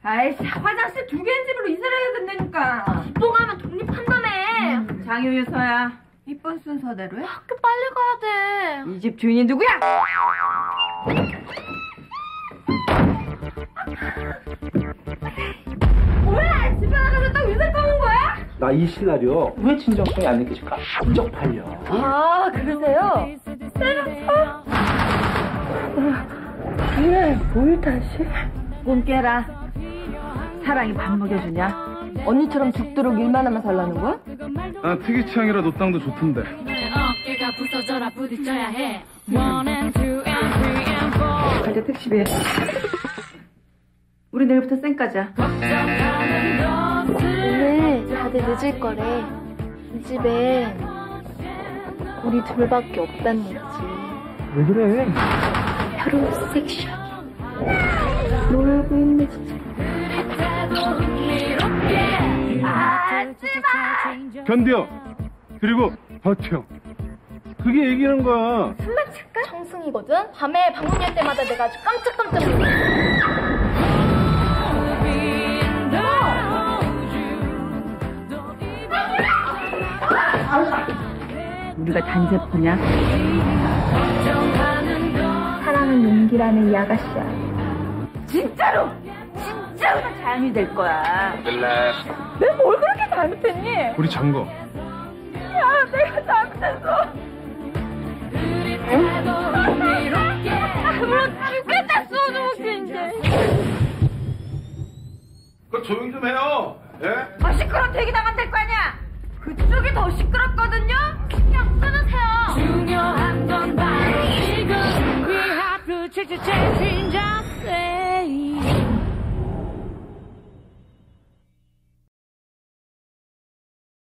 아이씨, 화장실 2개인 집으로 이사를 해야 된다니까. 개봉하면 독립한다며. 장유유서야. 이쁜 순서대로 해. 학교 빨리 가야 돼. 이 집 주인이 누구야? 뭐야? 집에 나가서 딱 유세 떠는 거야? 나 이 시나리오 왜 진정성이 안 느껴질까? 쪽팔려. 아, 그러세요? 때렸어? 그래, 뭘 다시? 꿈 깨라. 사랑이 밥 먹여주냐? 언니처럼 죽도록 일만 하면 살라는 거야? 난 특이 취향이라 너 땅도 좋던데. 어깨가 부서져라 부딪혀야 해. 1 and 2 and 3 and 4. 갈때 택시비. 우리 내일부터 쌩까자. 오늘 다들 늦을 거래. 이 집에 우리 둘밖에 없단 얘기지. 왜 그래? 하루 섹션. 놀고 있네 진짜. 견뎌. 그리고 버텨. 그게 얘기하는 거야. 숨만 칠까? 청승이거든? 밤에 방문 열 때마다 내가 아주 깜짝깜짝 놀래. 우리가 단체포냐? 사랑은 용기라는 이 아가씨야. 진짜로 다 자연이 될 거야. 릴렉스. 내가 뭘 그렇게 잘못했니? 우리 장거. 야, 내가 잘못했어. 물론 죽겠다, 소주먹기 이제. 그 조용 좀 해요. 예? 아, 시끄러워 되게 나간 될 거 아니야. 그쪽이 더 시끄럽거든요. 그냥 끊으세요. 중요한 건 바로 지금 We have to change just say